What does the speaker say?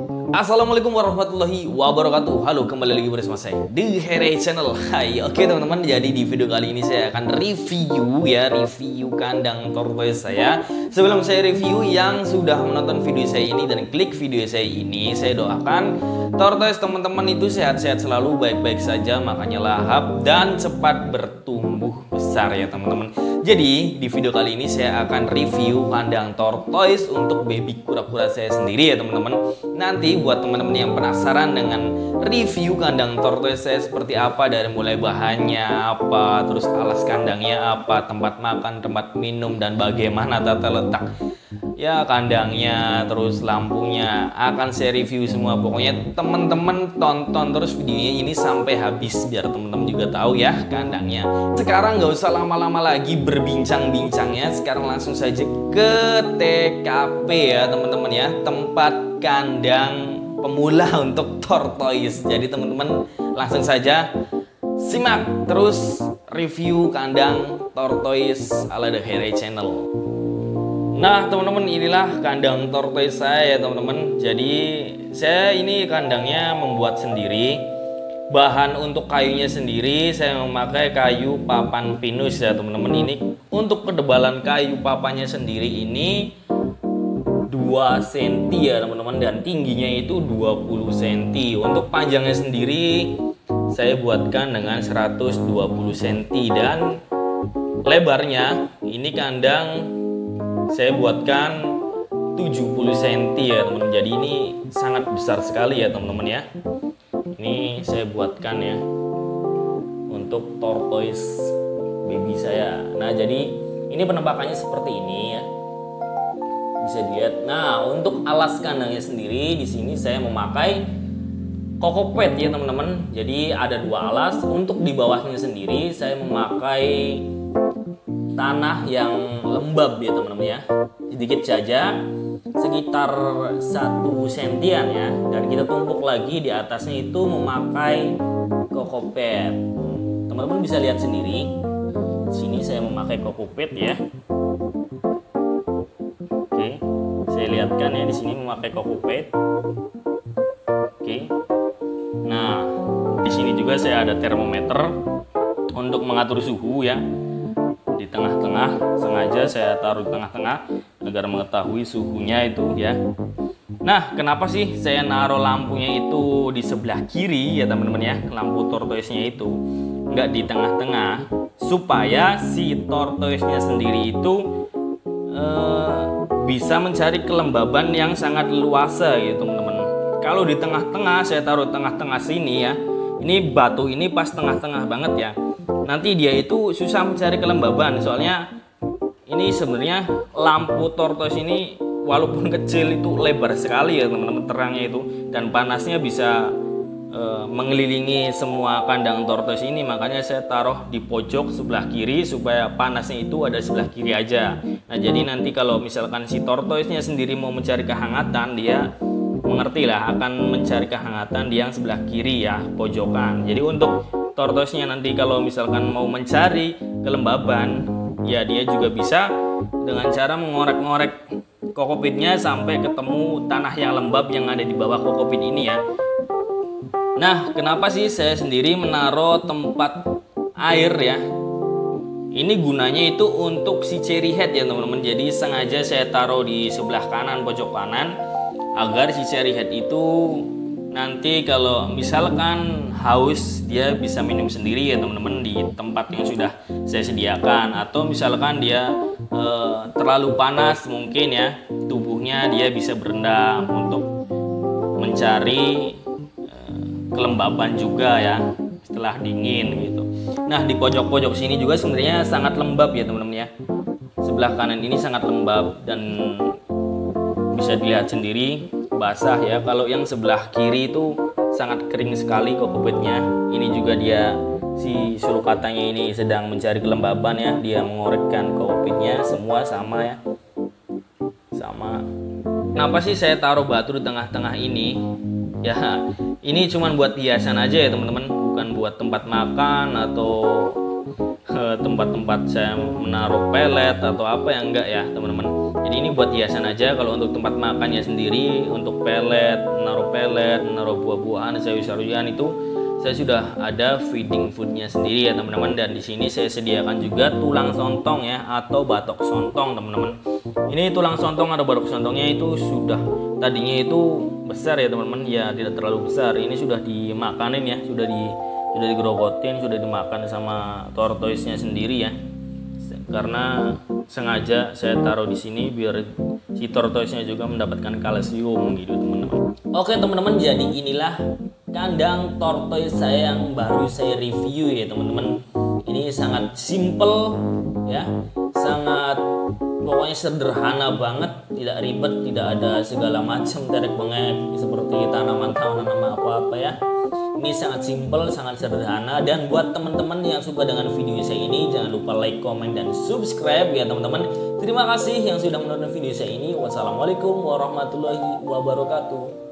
Assalamualaikum warahmatullahi wabarakatuh. Halo, kembali lagi bersama saya di Heray Channel. Hai, oke teman-teman, jadi di video kali ini saya akan review kandang tortoise saya. Sebelum saya review, yang sudah menonton video saya ini dan klik video saya ini, saya doakan tortoise teman-teman itu sehat-sehat selalu, baik-baik saja, makanya lahap dan cepat bertumbuh besar ya teman-teman. Jadi di video kali ini saya akan review kandang tortoise untuk baby kura-kura saya sendiri ya teman-teman. Nanti buat teman-teman yang penasaran dengan review kandang tortoise saya seperti apa, dari mulai bahannya apa, terus alas kandangnya apa, tempat makan, tempat minum, dan bagaimana tata letak ya kandangnya, terus lampunya, akan saya review semua. Pokoknya teman-teman tonton terus videonya ini sampai habis biar teman-teman juga tahu ya kandangnya. Sekarang nggak usah lama-lama lagi berbincang-bincangnya, sekarang langsung saja ke TKP ya teman-teman ya, tempat kandang pemula untuk tortoise. Jadi teman-teman langsung saja simak terus review kandang tortoise ala The Heray Channel. Nah teman-teman, inilah kandang tortoise saya ya teman-teman. Jadi saya ini kandangnya membuat sendiri. Bahan untuk kayunya sendiri saya memakai kayu papan pinus ya teman-teman. Ini untuk ketebalan kayu papannya sendiri ini 2 cm ya teman-teman, dan tingginya itu 20 cm. Untuk panjangnya sendiri saya buatkan dengan 120 cm, dan lebarnya ini kandang saya buatkan 70 cm ya teman-teman. Jadi ini sangat besar sekali ya teman-teman ya. Ini saya buatkan ya untuk tortoise baby saya. Nah jadi ini penampakannya seperti ini ya, bisa dilihat. Nah untuk alas kandangnya sendiri di sini saya memakai kokopet ya teman-teman. Jadi ada 2 alas. Untuk di bawahnya sendiri saya memakai tanah yang lembab ya teman-teman ya, sedikit saja, sekitar 1 sentian ya, dan kita tumpuk lagi di atasnya itu memakai kokopet. Teman-teman bisa lihat sendiri di sini saya memakai kokopet ya. Oke, saya lihatkan ya, di sini memakai kokopet. Oke, nah di sini juga saya ada termometer untuk mengatur suhu ya. Di tengah-tengah, sengaja saya taruh di tengah-tengah agar mengetahui suhunya itu ya. Nah kenapa sih saya naruh lampunya itu di sebelah kiri ya teman-teman ya, lampu tortoise-nya itu nggak di tengah-tengah, supaya si tortoise-nya sendiri itu bisa mencari kelembaban yang sangat luasa gitu teman-teman. Kalau di tengah-tengah, saya taruh tengah-tengah sini ya, ini batu ini pas tengah-tengah banget ya, nanti dia itu susah mencari kelembaban. Soalnya ini sebenarnya lampu tortoise ini walaupun kecil itu lebar sekali ya teman-teman, terangnya itu, dan panasnya bisa mengelilingi semua kandang tortoise ini. Makanya saya taruh di pojok sebelah kiri supaya panasnya itu ada sebelah kiri aja. Nah jadi nanti kalau misalkan si tortoise-nya sendiri mau mencari kehangatan, dia mengertilah akan mencari kehangatan di yang sebelah kiri ya, pojokan. Jadi untuk tortoise-nya nanti kalau misalkan mau mencari kelembaban ya, dia juga bisa dengan cara mengorek-ngorek kokopitnya sampai ketemu tanah yang lembab yang ada di bawah kokopit ini ya. Nah kenapa sih saya sendiri menaruh tempat air ya, ini gunanya itu untuk si cherry head ya teman-teman. Jadi sengaja saya taruh di sebelah kanan, pojok kanan, agar si cherry head itu nanti kalau misalkan haus dia bisa minum sendiri ya teman-teman di tempat yang sudah saya sediakan. Atau misalkan dia terlalu panas mungkin ya tubuhnya, dia bisa berendam untuk mencari kelembaban juga ya setelah dingin gitu. Nah di pojok-pojok sini juga sebenarnya sangat lembab ya teman-teman ya. Sebelah kanan ini sangat lembab dan bisa dilihat sendiri basah ya. Kalau yang sebelah kiri itu sangat kering sekali kokopitnya. Ini juga dia si sulukatanya ini sedang mencari kelembaban ya, dia mengorekkan kokopitnya. Semua sama ya, sama. Kenapa sih saya taruh batu di tengah-tengah ini ya? Ini cuma buat hiasan aja ya teman-teman, bukan buat tempat makan atau tempat-tempat saya menaruh pelet atau apa yang enggak ya teman-teman. Jadi ini buat hiasan aja. Kalau untuk tempat makannya sendiri, untuk pelet, menaruh pelet, menaruh buah-buahan, sayur-sayuran itu saya sudah ada feeding foodnya sendiri ya teman-teman. Dan di sini saya sediakan juga tulang sontong ya atau batok sontong teman-teman. Ini tulang sontong atau batok sontongnya itu sudah tadinya itu besar ya teman-teman, ya tidak terlalu besar. Ini sudah dimakanin ya, sudah digerogotin, sudah dimakan sama tortoise-nya sendiri ya. Karena sengaja saya taruh di sini biar si tortoise-nya juga mendapatkan kalsium gitu teman-teman. Oke teman-teman, jadi inilah kandang tortoise saya yang baru saya review ya teman-teman. Ini sangat simple ya, sangat pokoknya sederhana banget, tidak ribet, tidak ada segala macam terek bengek seperti tanaman-tanaman apa-apa ya. Ini sangat simple, sangat sederhana. Dan buat teman-teman yang suka dengan video saya ini, jangan lupa like, comment, dan subscribe ya teman-teman. Terima kasih yang sudah menonton video saya ini. Wassalamualaikum warahmatullahi wabarakatuh.